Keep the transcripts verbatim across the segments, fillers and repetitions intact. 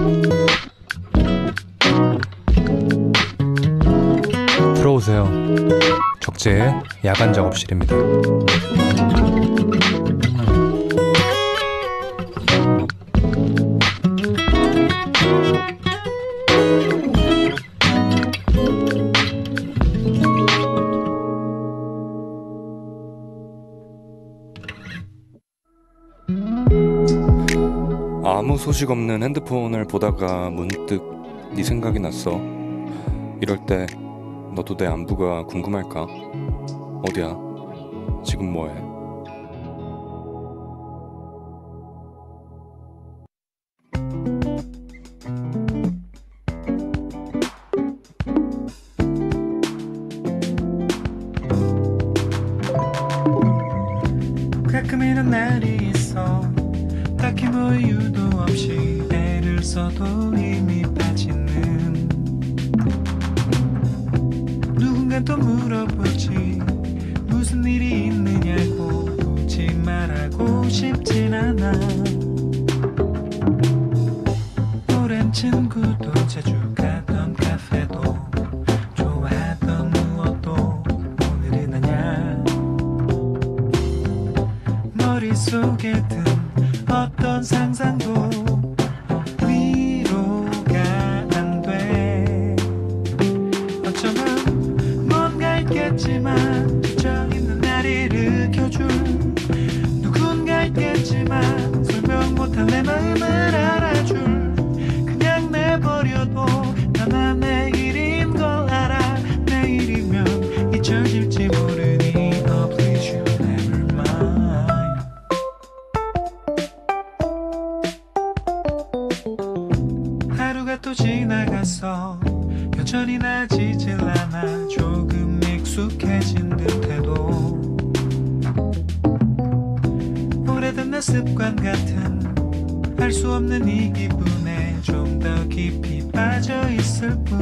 들어오세요. 적재의 야간 작업실입니다. 아무 소식 없는 핸드폰을 보다가 문득 네 생각이 났어. 이럴 때 너도 내 안부가 궁금할까? 어디야? 지금 뭐해? 가끔 이런 날이 있어. 딱히 뭐 이유도 없이 애를 써도 힘이 빠지는. 누군가 또 물어보지 무슨 일이 있느냐고. 굳이 말하고 싶진 않아. 오랜 친구도 자주 가던 카페도 좋아하던 무엇도 오늘은 아냐. 머릿속에 든 어떤 상상도 위로가 안 돼. 어쩌면 뭔가 있겠지만 지쳐 있는 날 일으켜줄 누군가 있겠지만 설명 못할 내 마음을 알아줄. 그냥 내버려도 나나 내일인 걸 알아. 내일이면 잊혀질지 모르니 Oh please you never mind. 하루가 또 지나갔어. 여전히 나아지질 않아. 조금 익숙해진 듯해도 오래된 내 습관 같은 알 수 없는 이 기분에 좀 더 깊이 빠져 있을 뿐.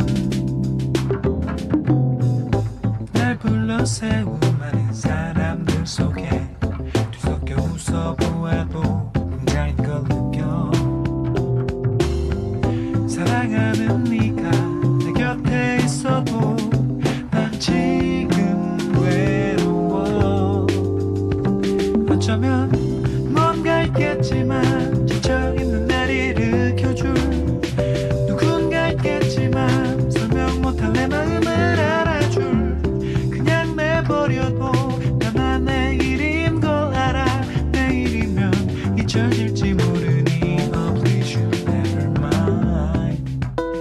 날 불러 세운 많은 사람들 속에 뒤섞여 웃어보아도 혼자인 걸 느껴. 사랑하는 네가 내 곁에 있어도 난 지금 외로워. 어쩌면 뭔가 있겠지만 지쳐있는 날 일으켜줄 누군가 있겠지만 설명 못할 내 마음을 알아줄. 그냥 내버려도 나나 내일인 걸 알아. 내일이면 잊혀질지 모르니 Oh please you never mind.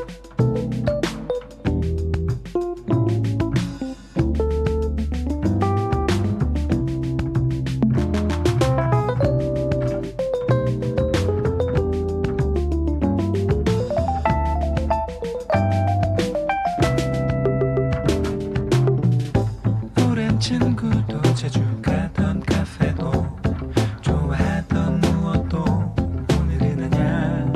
오랜 친구도 자주 가던 카페도 좋아하던 무엇도 오늘은 아냐.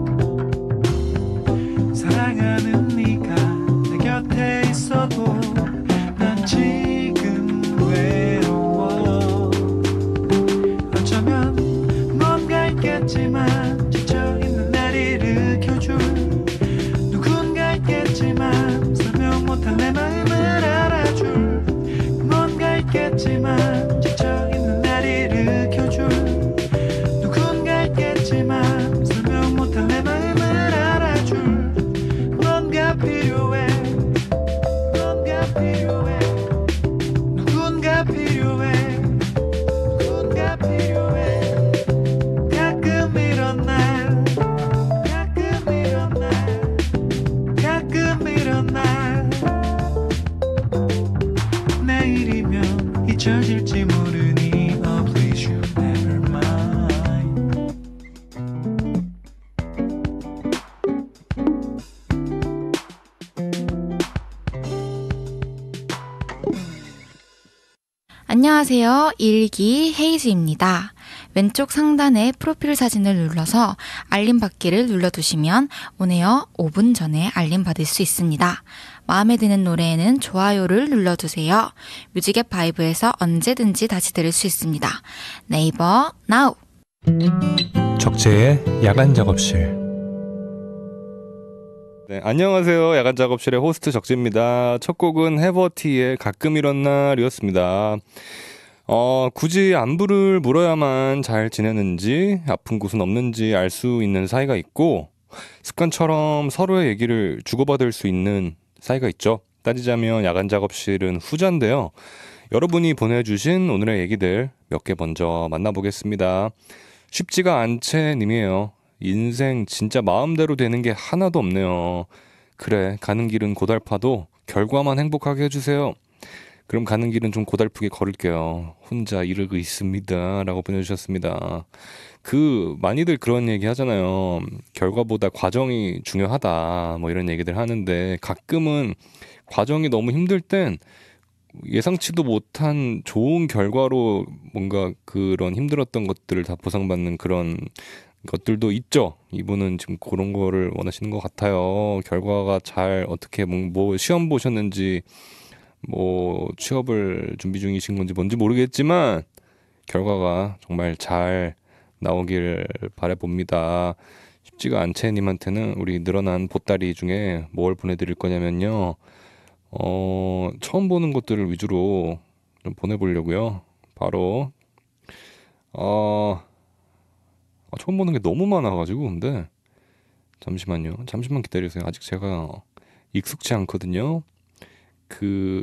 사랑하는 네가 내 곁에 있어도 난 지금 외로워. 어쩌면 뭔가 있겠지만 지쳐있는 날 일으켜줄 누군가 있겠지만 설명 못할 내 마음을 알아줄. 뭔가 있겠지만 지쳐있는 날 일으켜줄 누군가 있겠지만 설명 못할 내 마음을 알아줄. 뭔가 필요해. 뭔가 필요해. 누군가 필요해. 누군가 필요해. 가끔 이런 날 가끔 이런 날 가끔 이런 날 내일이면 잊혀질지 모르니 Oh please you never mind. 안녕하세요. 일기 헤이즈입니다. 왼쪽 상단에 프로필 사진을 눌러서 알림 받기를 눌러두시면 온에어 오 분 전에 알림 받을 수 있습니다. 마음에 드는 노래에는 좋아요를 눌러주세요. 뮤직앱 바이브에서 언제든지 다시 들을 수 있습니다. 네이버 나우. 적재의 야간 작업실. 네, 안녕하세요. 야간 작업실의 호스트 적재입니다. 첫 곡은 해버티의 가끔 이런 날이었습니다. 어, 굳이 안부를 물어야만 잘 지내는지, 아픈 곳은 없는지 알 수 있는 사이가 있고, 습관처럼 서로의 얘기를 주고받을 수 있는 사이가 있죠. 따지자면 야간 작업실은 후자인데요. 여러분이 보내주신 오늘의 얘기들 몇 개 먼저 만나보겠습니다. 쉽지가 않채 님이에요. 인생 진짜 마음대로 되는 게 하나도 없네요. 그래, 가는 길은 고달파도 결과만 행복하게 해주세요. 그럼 가는 길은 좀 고달프게 걸을게요. 혼자 이러고 있습니다. 라고 보내주셨습니다. 그 많이들 그런 얘기 하잖아요. 결과보다 과정이 중요하다. 뭐 이런 얘기들 하는데 가끔은 과정이 너무 힘들 땐 예상치도 못한 좋은 결과로 뭔가 그런 힘들었던 것들을 다 보상받는 그런 것들도 있죠. 이분은 지금 그런 거를 원하시는 것 같아요. 결과가 잘 어떻게 뭐, 뭐 시험 보셨는지 뭐 취업을 준비 중이신 건지 뭔지 모르겠지만 결과가 정말 잘 나오길 바라봅니다. 쉽지가 않채님한테는 우리 늘어난 보따리 중에 뭘 보내드릴 거냐면요. 어, 처음 보는 것들을 위주로 좀 보내보려고요. 바로 어, 아, 처음 보는 게 너무 많아가지고 근데 잠시만요. 잠시만 기다리세요. 아직 제가 익숙치 않거든요. 그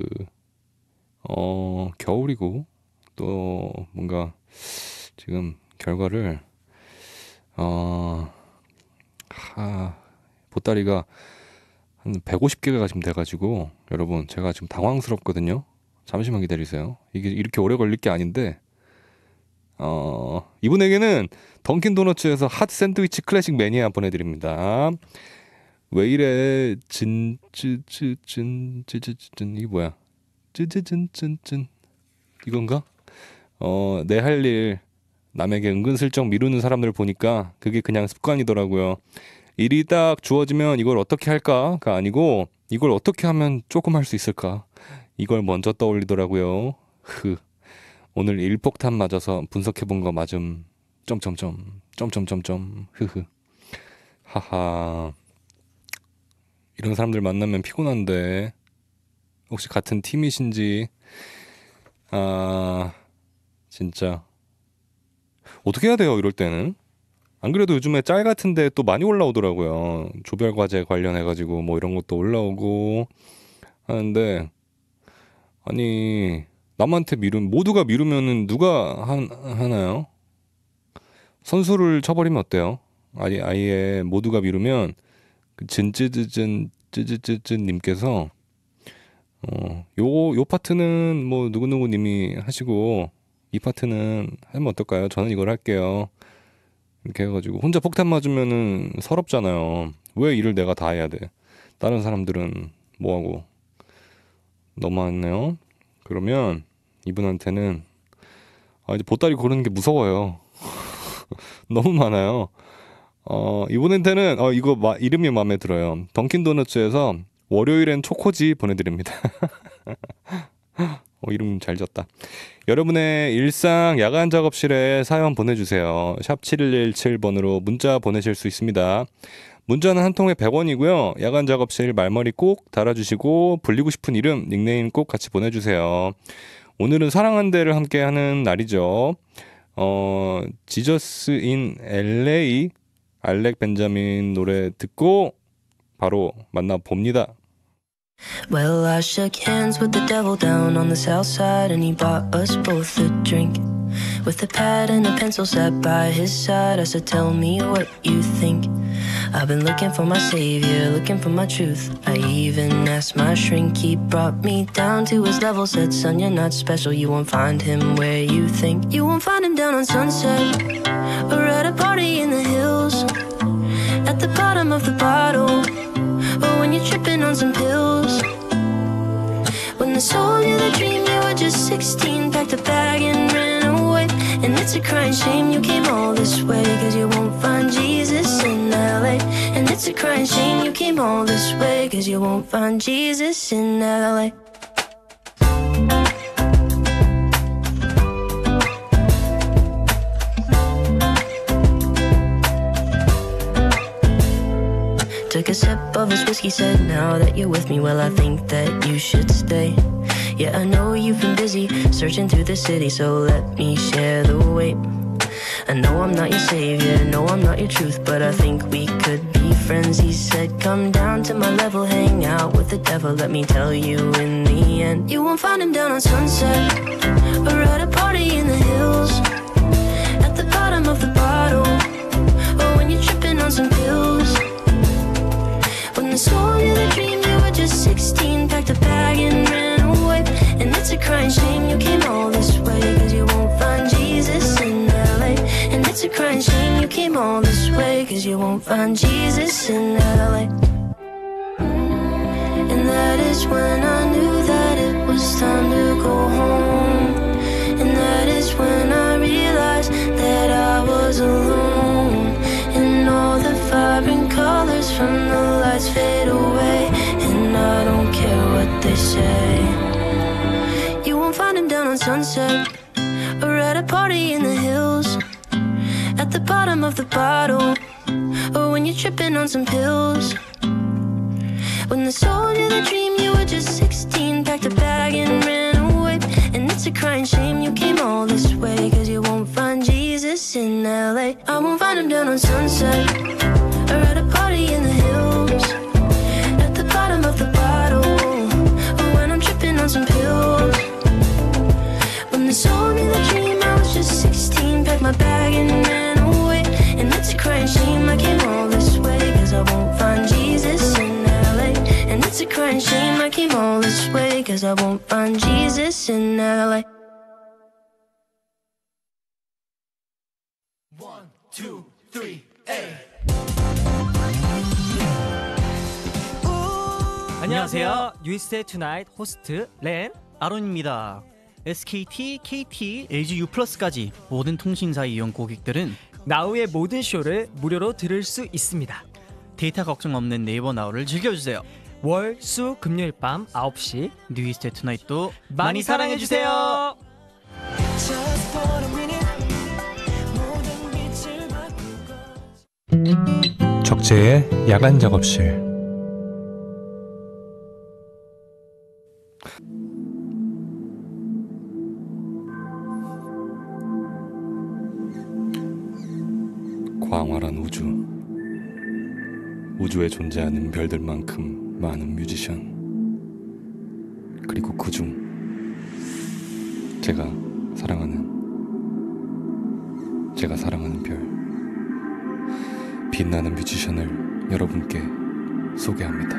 어, 겨울이고 또 뭔가 지금 결과를 어, 하, 보따리가 한 백오십 개가 지금 돼가지고 여러분 제가 지금 당황스럽거든요. 잠시만 기다리세요. 이게 이렇게 오래 걸릴 게 아닌데 어, 이분에게는 던킨 도너츠에서 핫 샌드위치 클래식 매니아 보내드립니다. 왜 이래 진쯔쯔쯔쯔쯔쯔쯔 이게 뭐야 쯔쯔쯔쯔쯔 이건가? 어, 내 할 일 남에게 은근슬쩍 미루는 사람들 보니까 그게 그냥 습관이더라고요. 일이 딱 주어지면 이걸 어떻게 할까가 아니고 이걸 어떻게 하면 조금 할 수 있을까 이걸 먼저 떠올리더라고요. 흐. 오늘 일폭탄 맞아서 분석해본 거 맞음. 점점점 점점점점 흐흐. 하하. 이런 사람들 만나면 피곤한데 혹시 같은 팀이신지 아 진짜 어떻게 해야 돼요 이럴 때는? 안 그래도 요즘에 짤 같은데 또 많이 올라오더라고요. 조별과제 관련해가지고 뭐 이런 것도 올라오고 하는데 아니 남한테 미룬 모두가 미루면은 누가 한, 하나요? 선수를 쳐버리면 어때요? 아니 아예 모두가 미루면 그 진쯔쯔쯔 쯔쯔쯔쯔 님께서 어, 요, 요 파트는 뭐 누구누구 님이 하시고 이 파트는 하면 어떨까요? 저는 이걸 할게요. 이렇게 해가지고 혼자 폭탄 맞으면은 서럽잖아요. 왜 일을 내가 다 해야 돼? 다른 사람들은 뭐하고 너무하네요. 그러면 이분한테는 아 이제 보따리 고르는 게 무서워요. 너무 많아요. 어 이분한테는 어 이거 마, 이름이 마음에 들어요. 던킨 도너츠에서 월요일엔 초코지 보내드립니다. 어, 이름 잘 졌다. 여러분의 일상 야간 작업실에 사연 보내주세요. 샵 칠일일칠 번으로 문자 보내실 수 있습니다. 문자는 한 통에 백 원이고요. 야간 작업실 말머리 꼭 달아주시고 불리고 싶은 이름, 닉네임 꼭 같이 보내주세요. 오늘은 사랑한대를 함께 하는 날이죠. 어, 지저스 인 엘에이 알렉 벤자민 노래 듣고 바로 만나봅니다. Well, I shook hands with the devil down on the south side, and he bought us both a drink. With a pad and a pencil sat by his side, I said, tell me what you think. I've been looking for my savior, looking for my truth. I even asked my shrink, he brought me down to his level. Said, son, you're not special, you won't find him where you think. You won't find him down on Sunset, or at a party in the hills, at the bottom of the bottle, or when you're tripping on some pills. When they sold you the dream, you were just sixteen, packed a bag and ran away. And it's a crying shame you came all this way, cause you won't find Jesus in L A. And it's a crying shame you came all this way, cause you won't find Jesus in L A. Took a sip of his whiskey, said, now that you're with me, well, I think that you should stay. Yeah, I know you've been busy searching through the city, so let me share the weight. I know I'm not your savior, no, I'm not your truth, but I think we could be friends. He said, come down to my level, hang out with the devil. Let me tell you, in the end, you won't find him down on Sunset or at a party in the hills, at the bottom of the bottle, or when you're tripping on some pills. When they sold you the dream, you were just sixteen, packed a bag and ran away. And it's a crying shame you came all this way, cause you won't find Jesus in L A. And it's a crying shame you came all this way, cause you won't find Jesus in L A. And that is when I knew that it was time to go home. And that is when I realized that I was alone. And all the vibrant colors from the lights fade away, and I don't care what they say. You won't find him down on Sunset or at a party in the hills, at the bottom of the bottle, or when you're tripping on some pills. When they sold you the dream, you were just sixteen, packed a bag and ran away. And it's a crying shame you came all this way, cause you won't find Jesus in L A. I won't find him down on Sunset or at a party in the hills, at the bottom of the bottle, or when I'm tripping on some pills. When they sold me the dream, I was just sixteen, packed my bag and ran away. And it's a crying shame I came all this way, cause I won't find Jesus in L A. And it's a crying shame I came all this way, cause I won't find Jesus in L A. One, two, three, A. 안녕하세요. 뉴이스트 투나잇 호스트 렌 아론입니다. 에스케이티, 케이티, 엘지 U 플러스까지 모든 통신사 이용 고객들은 나우의 모든 쇼를 무료로 들을 수 있습니다. 데이터 걱정 없는 네이버 나우를 즐겨주세요. 월, 수, 금요일 밤 아홉 시 뉴이스트 투나잇도 많이 사랑해주세요. 적재의 야간 작업실. 광활한 우주, 우주에 존재하는 별들만큼 많은 뮤지션, 그리고 그중 제가 사랑하는 제가 사랑하는 별, 빛나는 뮤지션을 여러분께 소개합니다.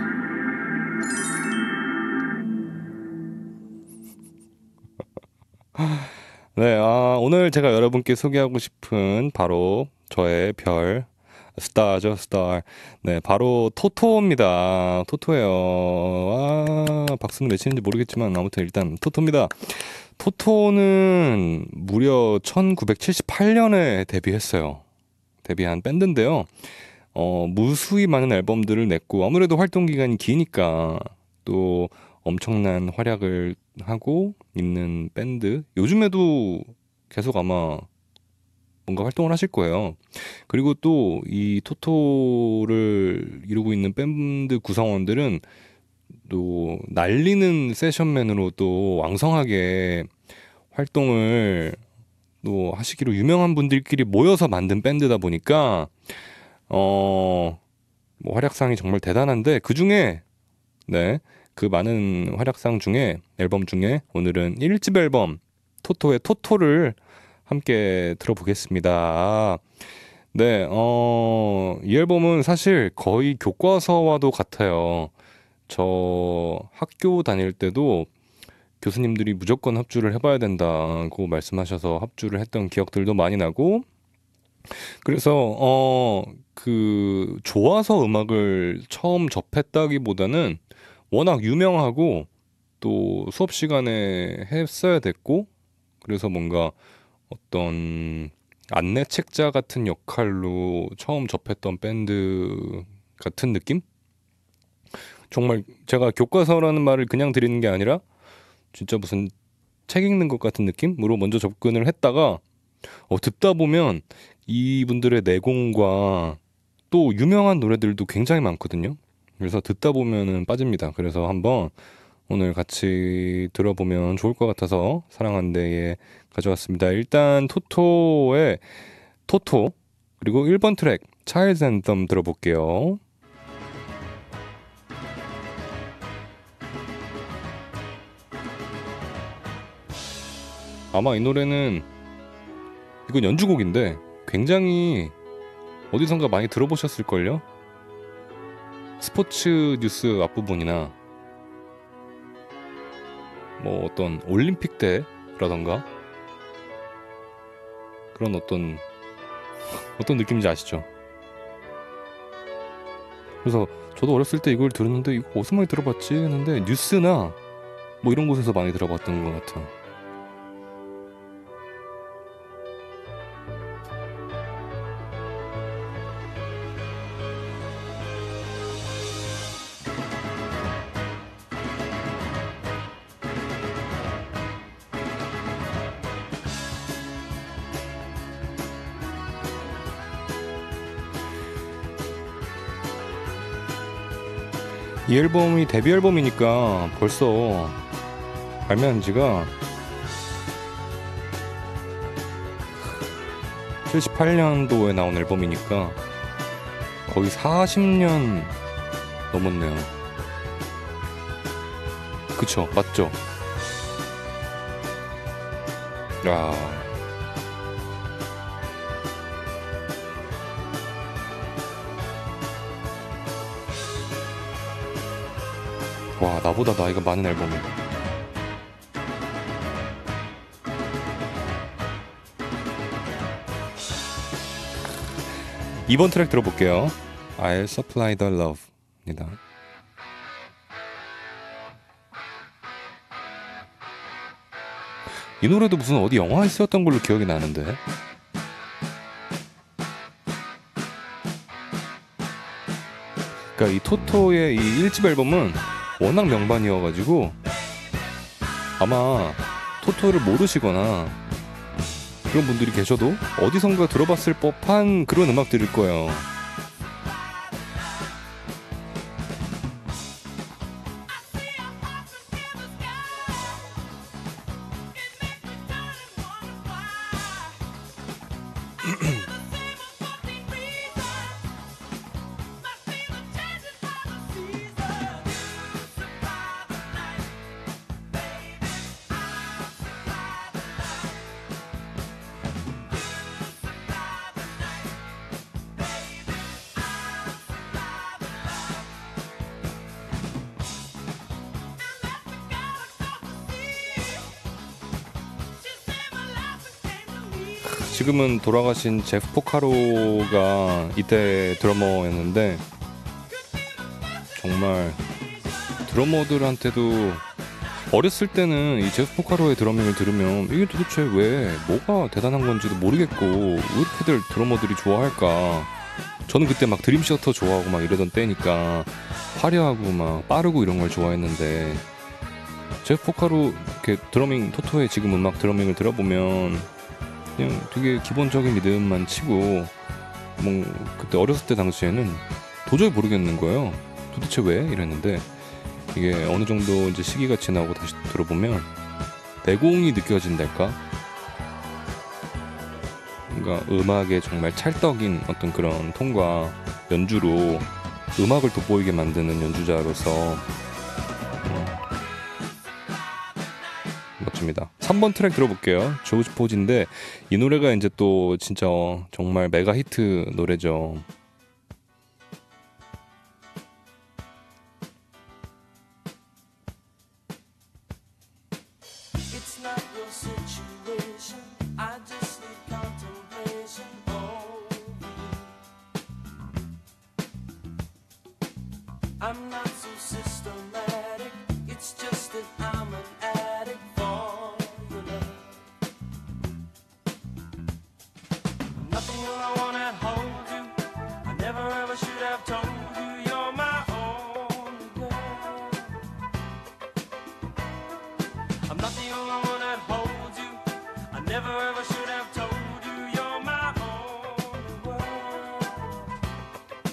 네, 아, 오늘 제가 여러분께 소개하고 싶은 바로 저의 별, 스타죠, 스타. 네, 바로 토토입니다. 토토예요. 아, 박수는 몇 치는지 모르겠지만 아무튼 일단 토토입니다. 토토는 무려 천구백칠십팔 년에 데뷔했어요. 데뷔한 밴드인데요. 어, 무수히 많은 앨범들을 냈고, 아무래도 활동 기간이 기니까 또 엄청난 활약을 하고 있는 밴드. 요즘에도 계속 아마 뭔가 활동을 하실 거예요. 그리고 또 이 토토를 이루고 있는 밴드 구성원들은 또 날리는 세션맨으로 또 왕성하게 활동을 또 하시기로 유명한 분들끼리 모여서 만든 밴드다 보니까 어, 뭐 활약상이 정말 대단한데, 그 중에 네, 그 많은 활약상 중에 앨범 중에 오늘은 일 집 앨범 토토의 토토를 함께 들어보겠습니다. 네, 어, 이 앨범은 사실 거의 교과서와도 같아요. 저 학교 다닐 때도 교수님들이 무조건 합주를 해봐야 된다고 말씀하셔서 합주를 했던 기억들도 많이 나고, 그래서 어, 그 좋아서 음악을 처음 접했다기보다는 워낙 유명하고 또 수업 시간에 했어야 됐고, 그래서 뭔가 어떤 안내 책자 같은 역할로 처음 접했던 밴드 같은 느낌? 정말 제가 교과서라는 말을 그냥 드리는 게 아니라 진짜 무슨 책 읽는 것 같은 느낌으로 먼저 접근을 했다가 어, 듣다 보면 이분들의 내공과 또 유명한 노래들도 굉장히 많거든요. 그래서 듣다 보면은 빠집니다. 그래서 한번 오늘 같이 들어보면 좋을 것 같아서 사랑한대에 가져왔습니다. 일단 토토의 토토, 그리고 일 번 트랙 Child's Anthem 들어볼게요. 아마 이 노래는 이건 연주곡인데 굉장히 어디선가 많이 들어보셨을걸요? 스포츠 뉴스 앞부분이나 뭐 어떤 올림픽 때라던가 그런 어떤 어떤 느낌인지 아시죠? 그래서 저도 어렸을 때 이걸 들었는데 이거 어디서 많이 들어봤지 했는데 뉴스나 뭐 이런 곳에서 많이 들어봤던 것 같아요. 이 앨범이 데뷔 앨범이니까 벌써 발매한 지가 칠십팔 년도에 나온 앨범이니까 거의 사십 년 넘었네요. 그쵸? 맞죠? 야. 와, 나보다 나이가 많은 앨범이다. 이번 트랙 들어볼게요. I'll Supply the Love 입니다. 이 노래도 무슨 어디 영화에 쓰였던 걸로 기억이 나는데. 그러니까 이 토토의 이 일 집 앨범은 워낙 명반이어가지고 아마 토토를 모르시거나 그런 분들이 계셔도 어디선가 들어봤을 법한 그런 음악들일 거예요. 지금은 돌아가신 제프 포카로가 이때 드러머였는데 정말 드러머들한테도 어렸을 때는 이 제프 포카로의 드러밍을 들으면 이게 도대체 왜 뭐가 대단한 건지도 모르겠고 왜 이렇게들 드러머들이 좋아할까. 저는 그때 막 드림셔터 좋아하고 막 이러던 때니까 화려하고 막 빠르고 이런 걸 좋아했는데 제프 포카로 이렇게 드러밍 토토의 지금 음악 드러밍을 들어보면 그냥 되게 기본적인 리듬만 치고 뭐 그때 어렸을 때 당시에는 도저히 모르겠는 거예요. 도대체 왜? 이랬는데 이게 어느 정도 이제 시기가 지나고 다시 들어보면 내공이 느껴진달까? 그러니까 음악에 정말 찰떡인 어떤 그런 톤과 연주로 음악을 돋보이게 만드는 연주자로서 멋집니다. 삼 번 트랙 들어볼게요. 조지 포지인데 이 노래가 이제 또 진짜 정말 메가 히트 노래죠. I'm not so systematic. It's just that I'm an addict for your love. Nothing I wanna hold you. I never ever should have told you you're my only girl. I'm not the only one that holds you. I never ever should have told you you're my only world.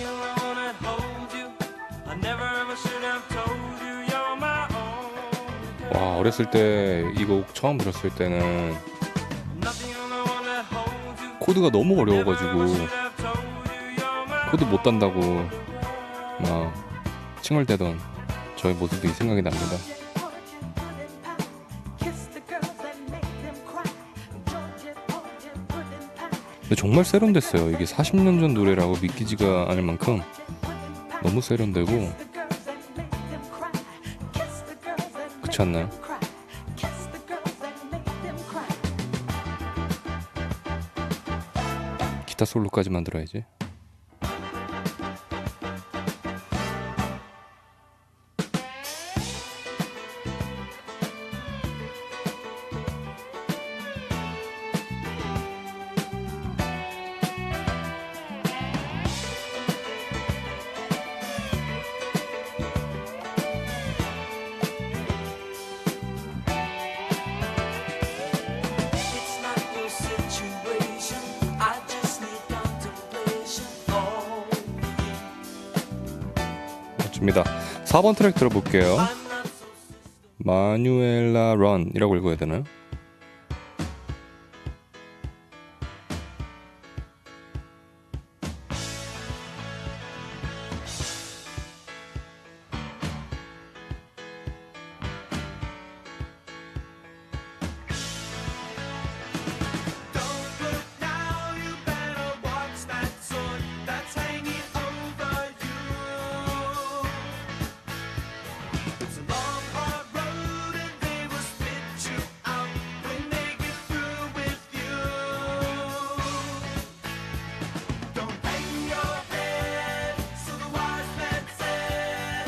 Nothing I wanna hold you. I never ever should have told you you're my own. 와, 어렸을 때 이 곡 처음 들었을 때는 Nothing I wanna hold you. 코드가 너무 어려워가지고 Should have told you you're my 코드 못 단다고 막 칭얼대던 저의 모습이 생각이 납니다. 근데 정말 세련됐어요. 이게 사십 년 전 노래라고 믿기지가 않을 만큼 너무 세련되고, 그렇지 않나요? 기타 솔로까지만 들어야지. It's not your situation. I just need contemplation. Oh, 맞습니다. 사 번 트랙 들어볼게요. I'm not so 마뉴엘라 런이라고 읽어야 되나요? Don't look now, you better watch that sword that's hanging over you. It's a long, hard road, and they will spit you out when they get through with you. Don't hang your head, so the wise man said.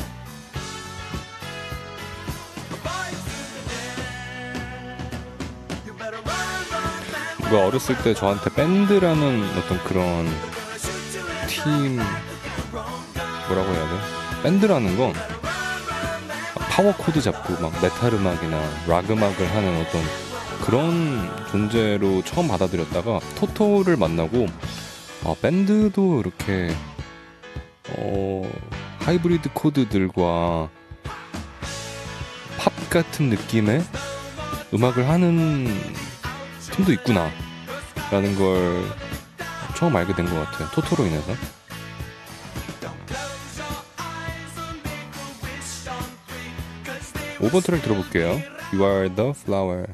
A voice in the dead. You better run, run, man. 누가 어렸을 때 저한테 밴드라는 어떤 그런 팀, 뭐라고 해야 돼? 밴드라는 건 파워 코드 잡고 막 메탈 음악이나 락 음악을 하는 어떤 그런 존재로 처음 받아들였다가 토토를 만나고, 아, 밴드도 이렇게 어, 하이브리드 코드들과 팝 같은 느낌의 음악을 하는 팀도 있구나 라는 걸 처음 알게 된 것 같아요. 토토로 인해서. 오 번 트랙 들어볼게요. You are the flower.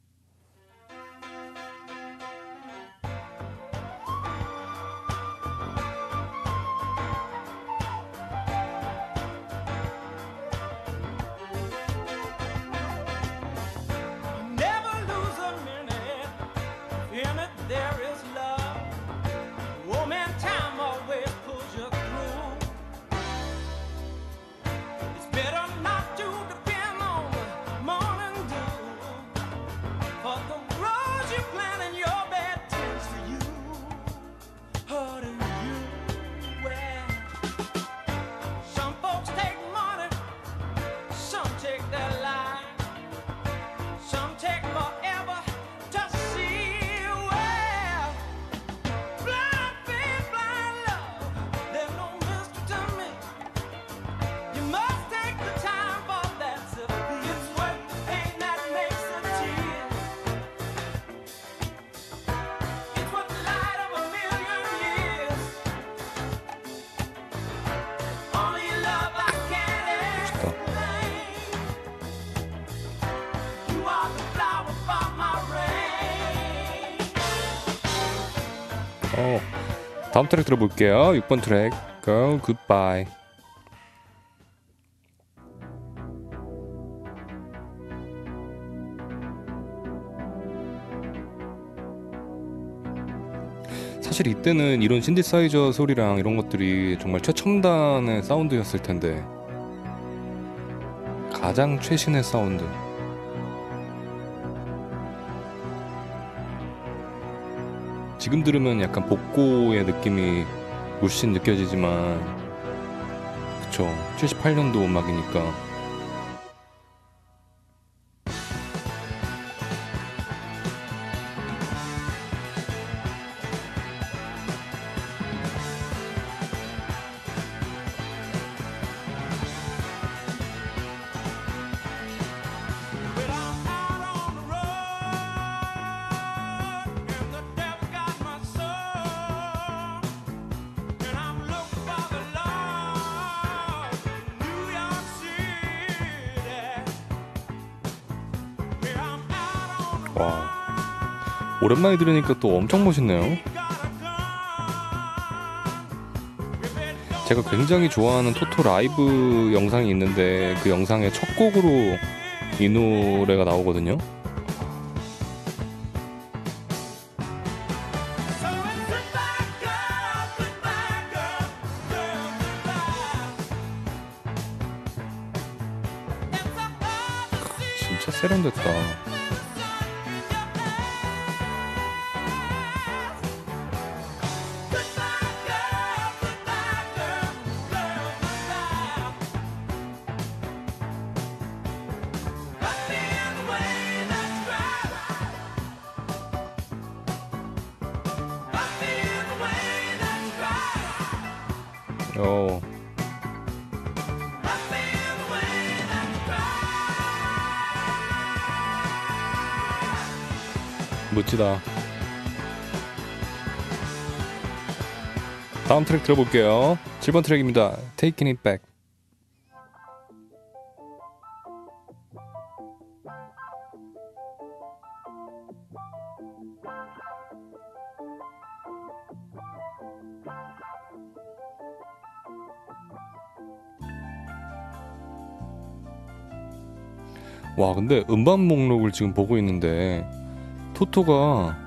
never lose a minute. In it there is love. Oh man, time always pulls you through. It's better not to depend on the morning dew. For the rose you plant in your bed tends to you. How do you? Well, some folks take money, some take their life. Some take forever to see well. Blind faith, blind love, there's no mystery to me. You must take the time for that sympathy. It's worth the pain that makes a tear. It's worth the light of a million years. Only love I can explain. You are the flower for my rain. 어, 다음 트랙 들어볼게요. 육 번 트랙 Girl Goodbye. 사실 이때는 이런 신디사이저 소리랑 이런 것들이 정말 최첨단의 사운드였을 텐데, 가장 최신의 사운드. 지금 들으면 약간 복고의 느낌이 물씬 느껴지지만, 그쵸, 칠십팔 년도 음악이니까. 와, 오랜만에 들으니까 또 엄청 멋있네요. 제가 굉장히 좋아하는 토토 라이브 영상이 있는데 그 영상의 첫 곡으로 이 노래가 나오거든요. 진짜 세련됐다. 어. 멋지다. 다음 트랙 들어볼게요. 칠 번 트랙입니다. Taking It Back. 와, 근데 음반 목록을 지금 보고 있는데 토토가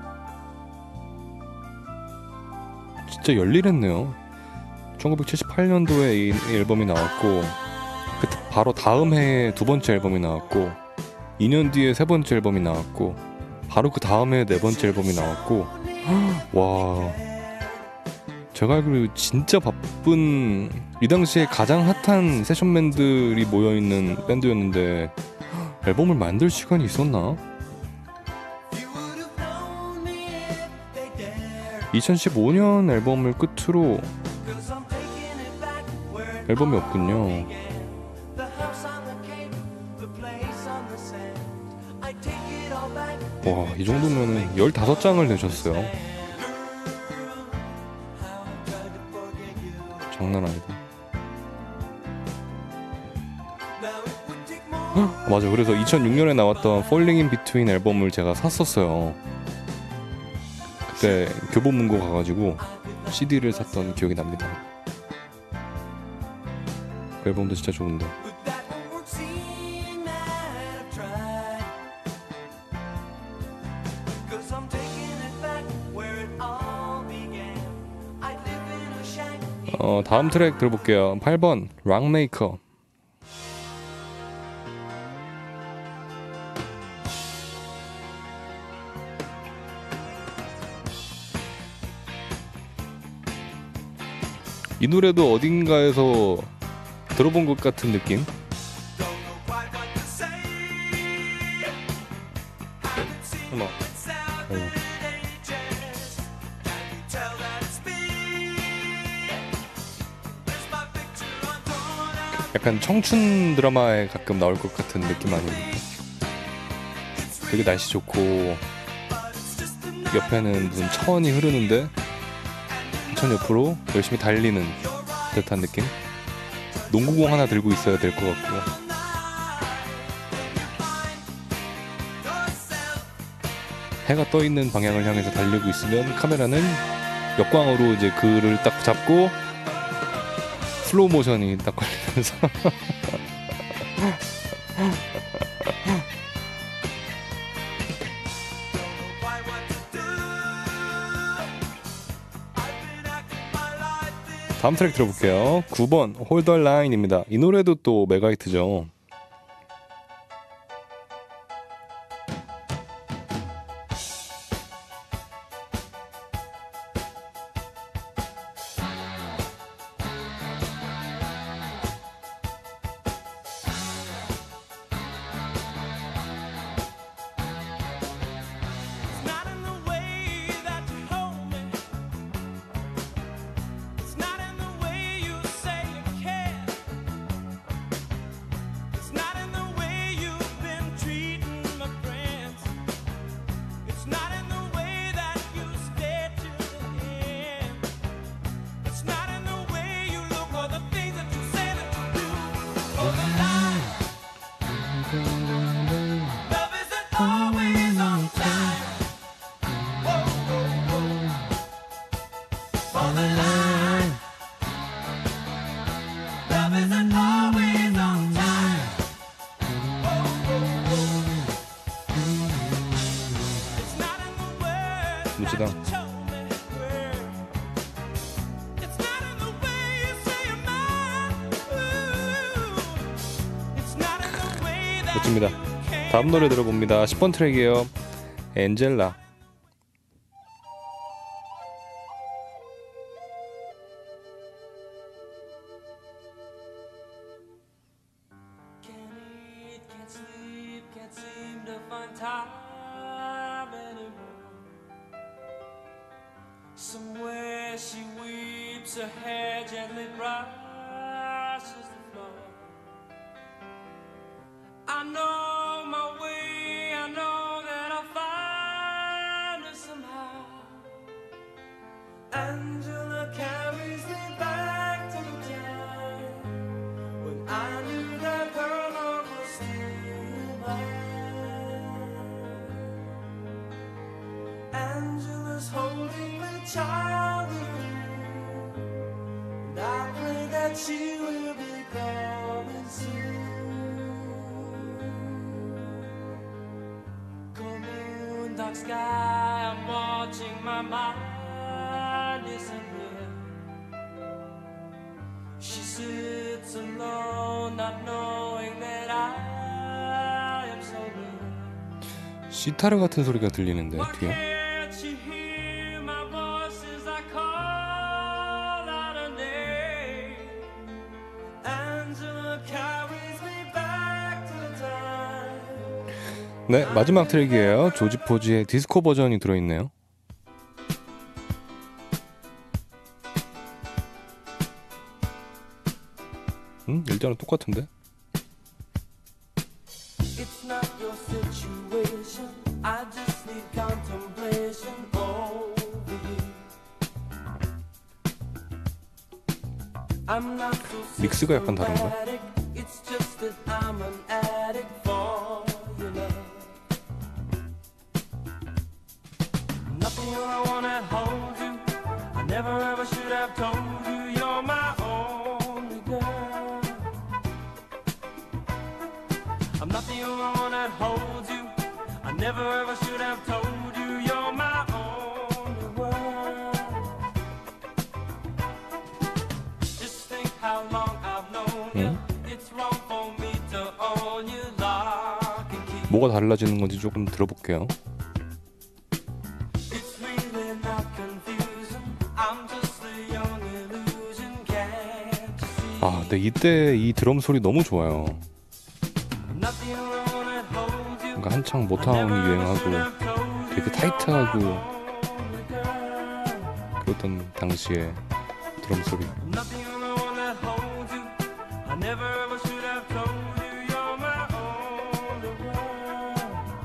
진짜 열일했네요. 천구백칠십팔 년도에 이 앨범이 나왔고 그 바로 다음 해에 두 번째 앨범이 나왔고 이 년 뒤에 세 번째 앨범이 나왔고 바로 그 다음 해에 네 번째 앨범이 나왔고 와, 제가 알기로 진짜 바쁜 이 당시에 가장 핫한 세션맨들이 모여있는 밴드였는데 앨범을 만들 시간이 있었나? 이천십오 년 앨범을 끝으로 앨범이 없군요. 와, 이 정도면은 열다섯 장을 내셨어요. 장난 아니다. 헉, 맞아. 그래서 이천육 년에 나왔던 Falling in Between 앨범을 제가 샀었어요. 그때 교보문고 가가지고 씨디를 샀던 기억이 납니다. 그 앨범도 진짜 좋은데. 어, 다음 트랙 들어볼게요. 팔 번 락메이커. 이 노래도 어딘가에서 들어본 것 같은 느낌? 어머. 어. 약간 청춘 드라마에 가끔 나올 것 같은 느낌 아닙니까? 되게 날씨 좋고 옆에는 무슨 천이 흐르는데 천 옆으로 열심히 달리는 듯한 느낌? 농구공 하나 들고 있어야 될 것 같고. 해가 떠 있는 방향을 향해서 달리고 있으면 카메라는 역광으로 이제 그를 딱 잡고 슬로우 모션이 딱 걸리면서 다음 트랙 들어볼게요. 구 번 Hold the Line입니다. 이 노래도 또 메가히트죠. all alone. Love isn't always on time. It's not in the words that 무지당. you told me were. It's not in the way you say you're mine. Ooh. It's not in the way that 멋집니다. you came. 다음 노래 들어봅니다. 십 번 트랙이에요. 엔젤라. Can't eat, can't sleep, can't seem to find time anymore. Somewhere she weeps, her hair gently brushes the floor. I know my way, I know that I'll find her somehow. Angela carries me back to the time when I knew that her love was still mine. Angela's holding the child in her room, and I pray that she will be coming soon. Cold moon, dark sky, I'm watching my mind disappear. She sits alone, not knowing that I am so near. 시타르 같은 소리가 들리는데 Why 뒤에. can't she hear my voice as I call out her name? Angela carries me back to the time. 네, 마지막 트랙이에요. 조지 포지의 디스코 버전이 들어있네요. 음, 일단은 똑같은데? It's not your situation. I just need contemplation over you. I'm not so 믹스가 약간 다른가? systematic. It's just that I'm an addict for your love. Nothing I wanna hold you. I never ever should have told you you're my only girl. I'm not the only one that holds you. I never ever should have told you you're my only world. Just think how long I've known you. It's wrong for me to own you lock and key. 뭐가 달라지는 건지 조금 들어볼게요. It's really not confusing. I'm just a young illusion. Can't you see? 아, 근데 이때 이 드럼 소리 너무 좋아요. I'm not the only one that holds you. 그러니까 한창 모타운이 유행하고 되게 타이트하고 그랬던 당시에 드럼 소리. I'm not the only one that holds you. I never ever should have told you you're my only world.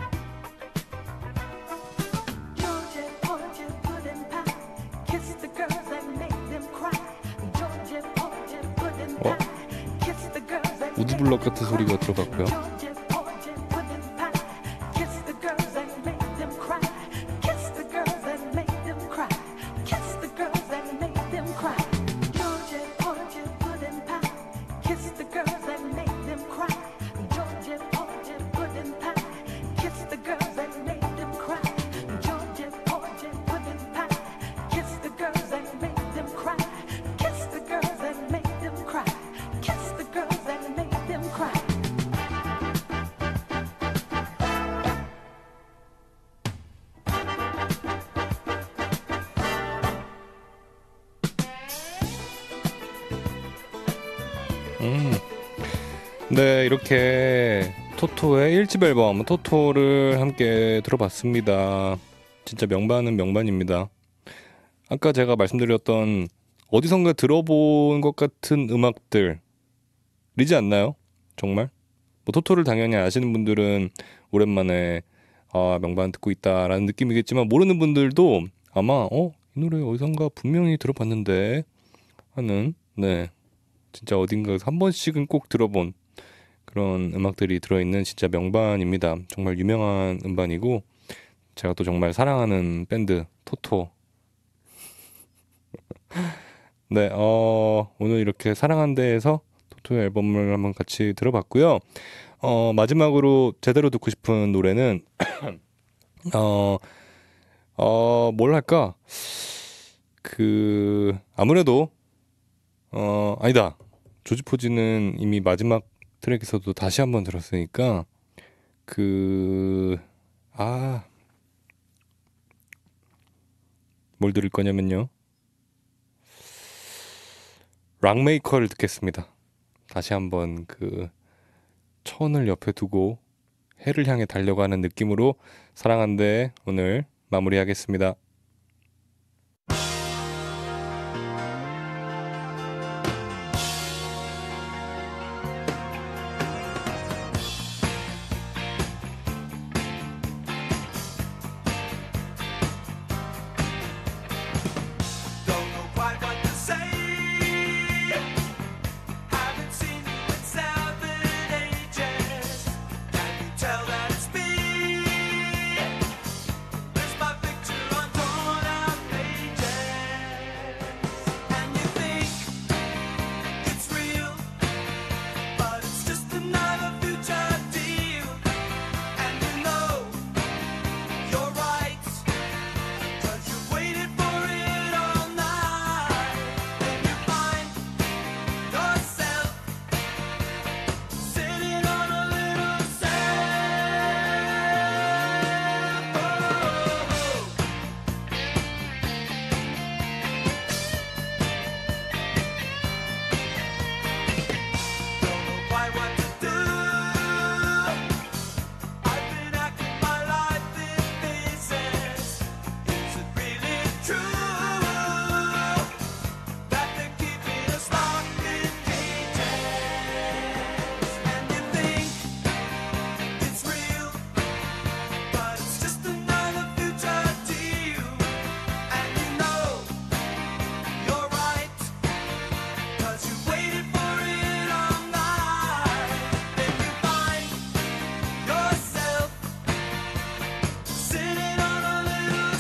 Georgia, Georgia, pudding pie. Kiss the girls and make them cry. Georgia, Georgia, pudding 어? pie. Kiss the girls and 우드블럭 같은 소리가 들어갔고요. Georgia, Georgia, pudding pie. Kiss the girls and make them cry. Kiss the girls and make them cry. Kiss the girls and make them cry. Georgia, Georgia, pudding pie. Kiss the girls and make them cry. Georgia, Georgia, pudding pie. Kiss the girls and make them cry. Georgia, Georgia, pudding pie. Kiss the girls and make them cry. Kiss the girls and make them cry. Kiss the girls and make them cry. 음. 네, 이렇게 토토의 일 집 앨범 토토를 함께 들어봤습니다. 진짜 명반은 명반입니다. 아까 제가 말씀드렸던 어디선가 들어본 것 같은 음악들이지 않나요? 정말? 뭐 토토를 당연히 아시는 분들은 오랜만에 아, 명반 듣고 있다라는 느낌이겠지만 모르는 분들도 아마 어? 이 노래 어디선가 분명히 들어봤는데 하는 네 진짜 어딘가에서 한 번씩은 꼭 들어본 그런 음악들이 들어있는 진짜 명반입니다. 정말 유명한 음반이고 제가 또 정말 사랑하는 밴드 토토 네, 어, 오늘 이렇게 사랑한대에서 토토의 앨범을 한번 같이 들어봤고요. 어, 마지막으로 제대로 듣고 싶은 노래는 어, 어, 뭘 할까? 그 아무래도 어, 아니다. 조지 포지는 이미 마지막 트랙에서도 다시 한번 들었으니까 그 아, 뭘 들을 거냐면요. 락메이커를 듣겠습니다. 다시 한번 그 천을 옆에 두고 해를 향해 달려가는 느낌으로 사랑한대 오늘 마무리하겠습니다. Don't know quite what to say. Haven't seen you in seven ages. Can you tell that it's me? There's my picture on torn out pages. And you think it's real, but it's just another future deal. And you know you're right. Cause you waited for it all night. Then you find yourself sitting on a little Don't know quite what to do. I've been acting my life in pieces. Is it really true that they're keeping us locked in cages? And you think it's real, but it's just another future deal. And you know you're right, cause you waited for it all night. Then you find yourself sitting on a little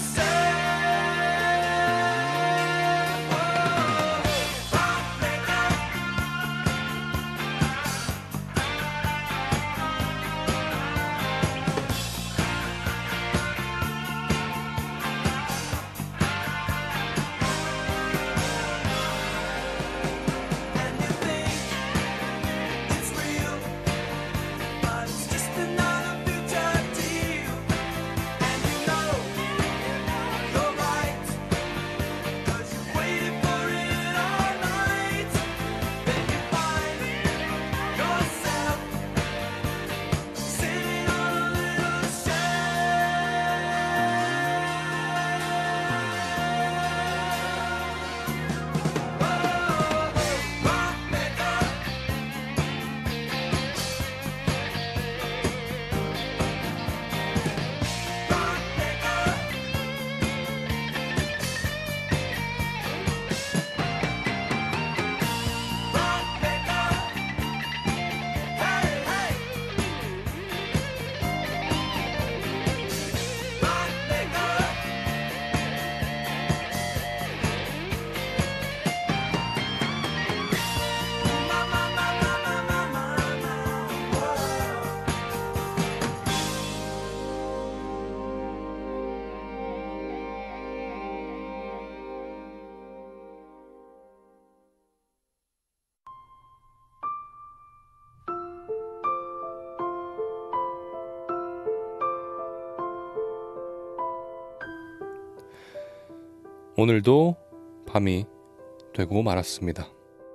And you think it's real, but it's just another future deal. And you know you're right, cause you waited for it all night. Then you find yourself sitting on a little 오늘도 밤이 되고 말았습니다.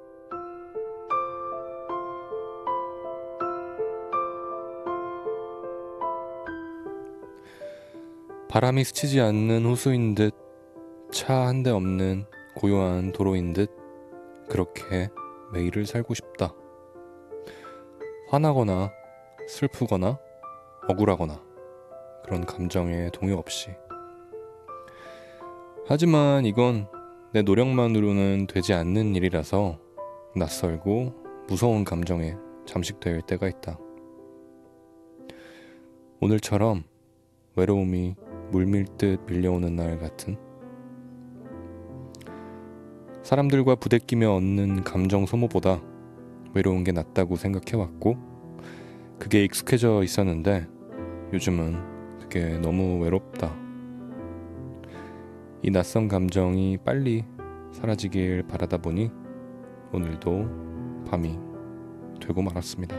바람이 스치지 않는 호수인 듯, 차 한 대 없는 고요한 도로인 듯, 그렇게 매일을 살고 싶다. 화나거나 슬프거나 억울하거나 그런 감정에 동요 없이. 하지만 이건 내 노력만으로는 되지 않는 일이라서 낯설고 무서운 감정에 잠식될 때가 있다. 오늘처럼 외로움이 물밀듯 밀려오는 날 같은, 사람들과 부대끼며 얻는 감정 소모보다 외로운 게 낫다고 생각해왔고 그게 익숙해져 있었는데 요즘은 그게 너무 외롭다. 이 낯선 감정이 빨리 사라지길 바라다 보니 오늘도 밤이 되고 말았습니다.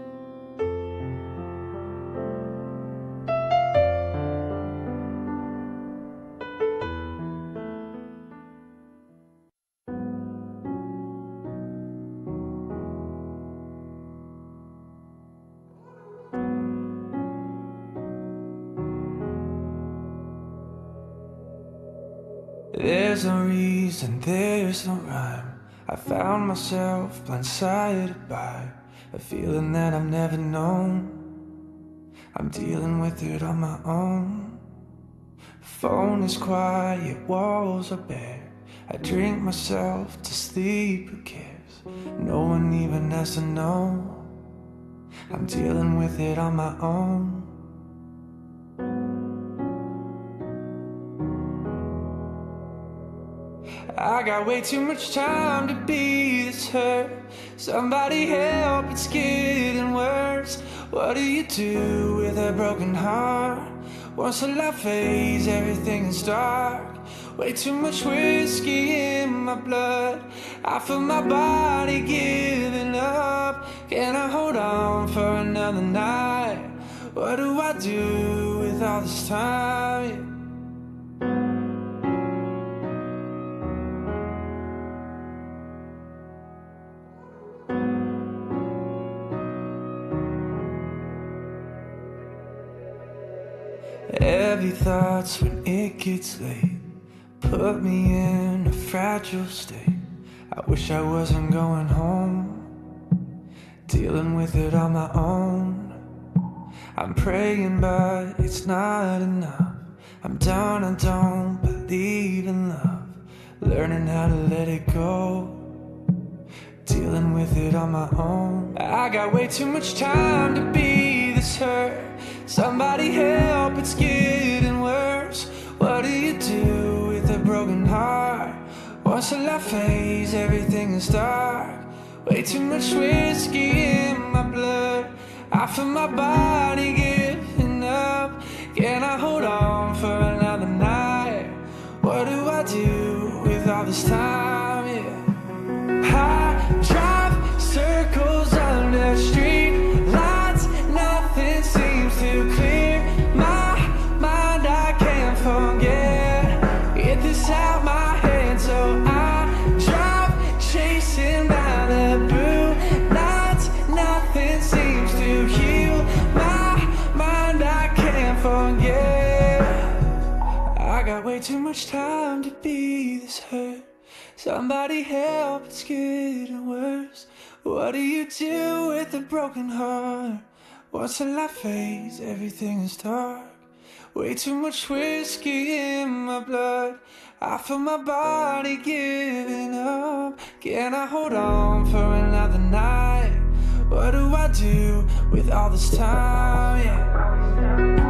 There's no reason, there's no rhyme. I found myself blindsided by a feeling that I've never known. I'm dealing with it on my own. Phone is quiet, walls are bare. I drink myself to sleep, who cares? No one even has to know. I'm dealing with it on my own. I got way too much time to be this hurt. Somebody help, it's getting worse. What do you do with a broken heart? Once the light fades, everything is dark. Way too much whiskey in my blood. I feel my body giving up. Can I hold on for another night? What do I do with all this time? Heavy thoughts when it gets late put me in a fragile state. I wish I wasn't going home, dealing with it on my own. I'm praying but it's not enough. I'm done, I don't believe in love. Learning how to let it go, dealing with it on my own. I got way too much time to be this hurt. Somebody help, it's getting worse. What do you do with a broken heart? Once the light fades, everything is dark. Way too much whiskey in my blood. I feel my body giving up. Can I hold on for another night? What do I do with all this time? Yeah. I drive circles on the street. Nothing seems to clear my mind, I can't forget. Get this out my head, so I drive chasing Malibu nights. Nothing seems to heal my mind, I can't forget. I got way too much time to be this hurt. Somebody help, it's getting worse. What do you do with a broken heart? Once the light fades, everything is dark. Way too much whiskey in my blood. I feel my body giving up. Can I hold on for another night? What do I do with all this time? Yeah.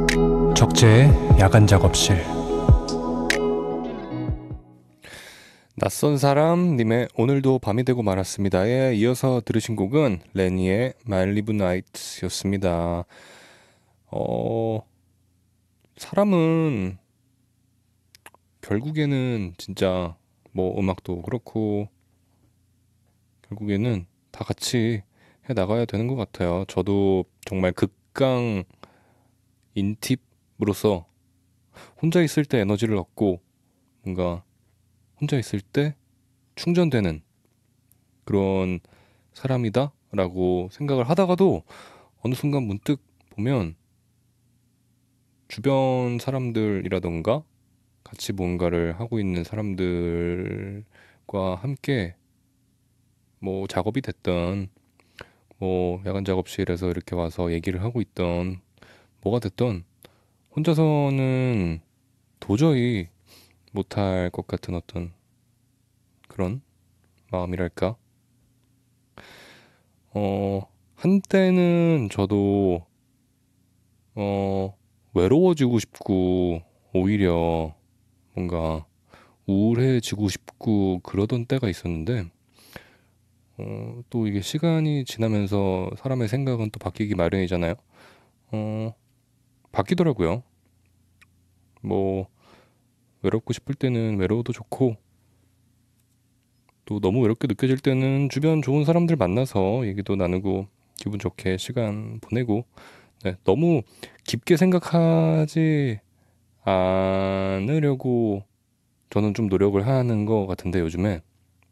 적재의 야간 작업실. 낯선 사람님의 오늘도 밤이 되고 말았습니다에 이어서 들으신 곡은 레니의 My Live Night였습니다. 어, 사람은 결국에는 진짜 뭐 음악도 그렇고 결국에는 다 같이 해 나가야 되는 것 같아요. 저도 정말 극강 인팁으로서 혼자 있을 때 에너지를 얻고 뭔가 혼자 있을 때 충전되는 그런 사람이다 라고 생각을 하다가도 어느 순간 문득 보면 주변 사람들이라던가 같이 뭔가를 하고 있는 사람들과 함께 뭐 작업이 됐던 뭐 야간 작업실에서 이렇게 와서 얘기를 하고 있던 뭐가 됐던 혼자서는 도저히 못할 것 같은 어떤 그런 마음이랄까. 어, 한때는 저도 어, 외로워지고 싶고 오히려 뭔가 우울해지고 싶고 그러던 때가 있었는데 어, 또 이게 시간이 지나면서 사람의 생각은 또 바뀌기 마련이잖아요. 어, 바뀌더라고요. 뭐 외롭고 싶을 때는 외로워도 좋고 또 너무 외롭게 느껴질 때는 주변 좋은 사람들 만나서 얘기도 나누고 기분 좋게 시간 보내고 네, 너무 깊게 생각하지 않으려고 저는 좀 노력을 하는 것 같은데 요즘에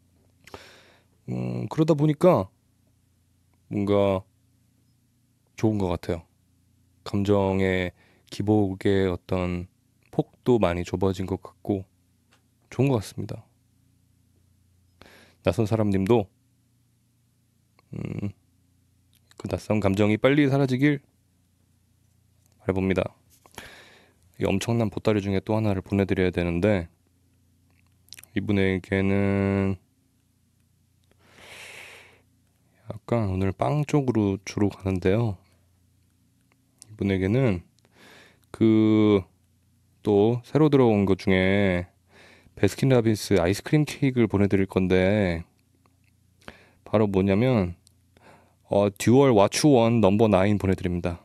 음, 그러다 보니까 뭔가 좋은 것 같아요. 감정의 기복의 어떤 폭도 많이 좁아진 것 같고 좋은 것 같습니다. 낯선 사람님도 음, 그 낯선 감정이 빨리 사라지길 바라봅니다. 이 엄청난 보따리 중에 또 하나를 보내드려야 되는데 이분에게는 약간 오늘 빵 쪽으로 주로 가는데요. 이분에게는 그 또 새로 들어온 것 중에 베스킨라빈스 아이스크림 케이크를 보내드릴 건데 바로 뭐냐면 어, 듀얼 와추원 넘버 나인 보내드립니다.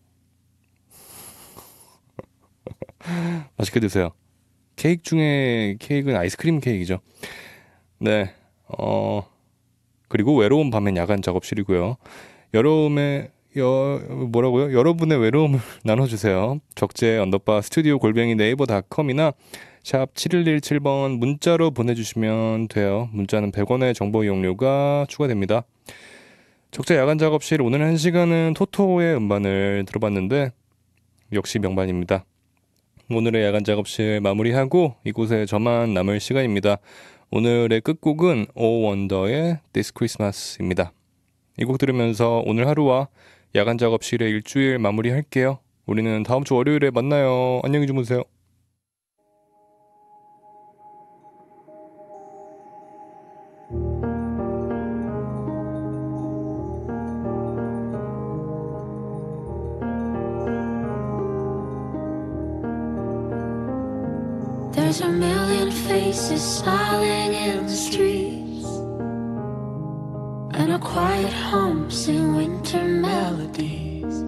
맛있게 드세요. 케이크 중에 케이크는 아이스크림 케이크죠. 네, 어 그리고 외로운 밤엔 야간 작업실이고요. 여름에 여 뭐라고요? 여러분의 외로움을 나눠주세요. 적재 언더바 스튜디오 골뱅이 네이버닷컴이나 샵 칠일일칠 번 문자로 보내주시면 돼요. 문자는 백 원의 정보 이용료가 추가됩니다. 적재 야간 작업실 오늘 한 시간은 토토의 음반을 들어봤는데 역시 명반입니다. 오늘의 야간 작업실 마무리하고 이곳에 저만 남을 시간입니다. 오늘의 끝곡은 오 원더의 This Christmas입니다. 이 곡 들으면서 오늘 하루와 야간 작업실의 일주일 마무리할게요. 우리는 다음 주 월요일에 만나요. 안녕히 주무세요. There's a million faces smiling in the streets, and a quiet hum sing winter melodies.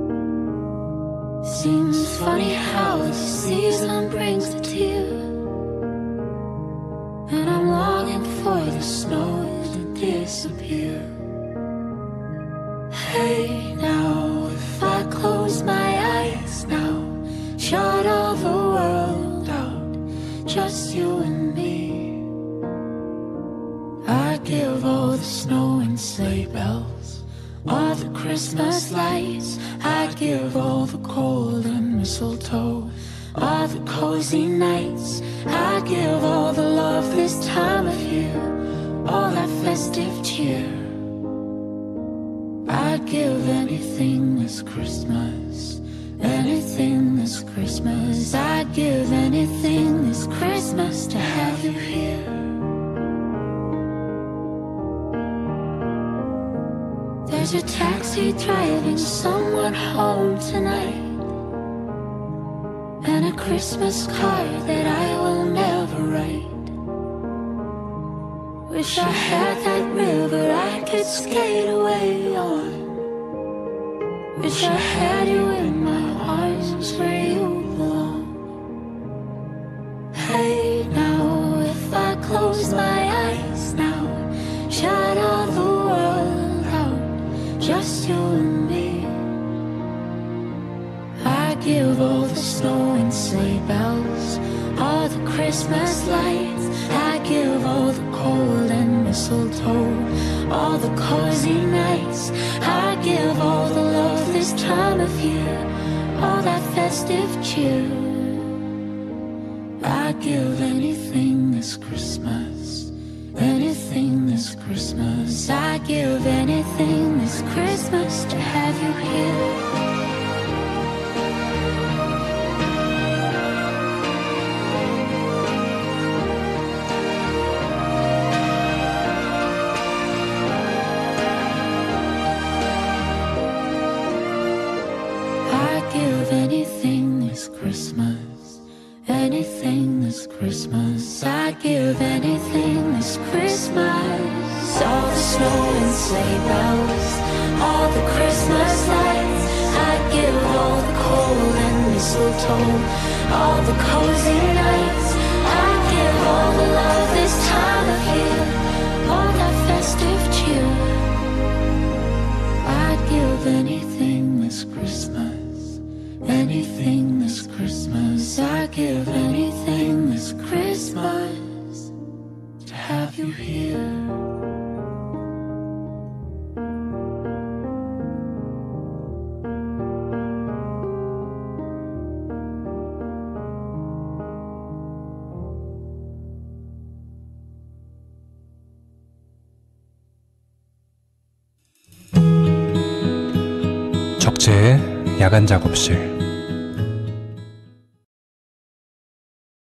Seems funny how the season brings the tear, and I'm longing for the snow to disappear. Hey now, if I close my eyes now, shut all the world out, just you and me. I'd give all the snow and sleigh bells, all the Christmas lights. I'd give all the cold and mistletoe, all the cozy nights. I'd give all the love this time of year, all that festive cheer. I'd give anything this Christmas, anything this Christmas. I'd give anything this Christmas to have you here. There's a taxi driving someone home tonight, and a Christmas card that I will never write. Wish I had that river I could skate away on. Wish I had you in my arms where you belong. Hey now, if I close my eyes now, shut all the world out, just you and me. I give all the snow and sleigh bells, all the Christmas lights. I give all the cold and mistletoe, all the cozy nights. I give all the love this time of year, all that festive cheer. I give anything this Christmas, anything this Christmas. I give anything this Christmas to have you here. Christmas, anything this Christmas. I'd give anything this Christmas. All the snow and sleigh bells, all the Christmas lights. I'd give all the cold and mistletoe, all the cozy nights. I'd give all the love this time of year, all that festive cheer. I'd give anything this Christmas, anything this Christmas. I give anything this Christmas to have you here. 적재의 야간 작업실.